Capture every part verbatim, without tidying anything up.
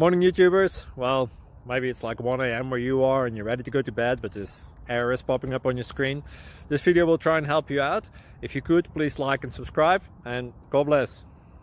Morning YouTubers. Well, maybe it's like one A M where you are and you're ready to go to bed, but this error is popping up on your screen. This video will try and help you out. If you could, please like and subscribe, and God bless.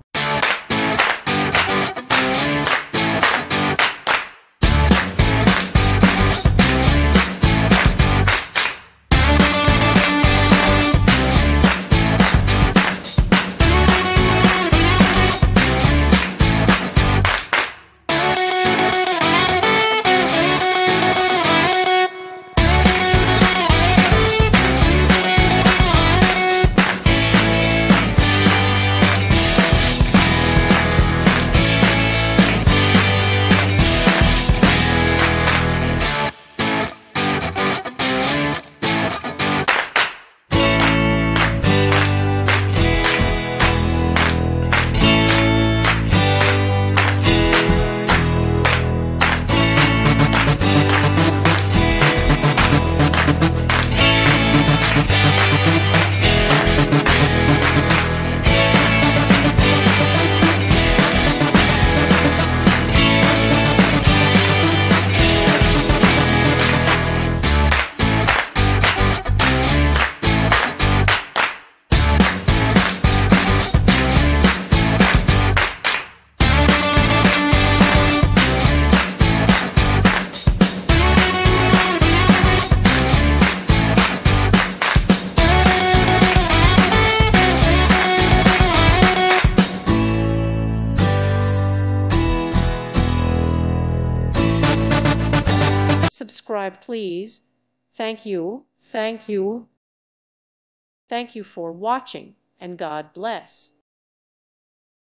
Subscribe, please. Thank you, thank you. Thank you for watching, and God bless.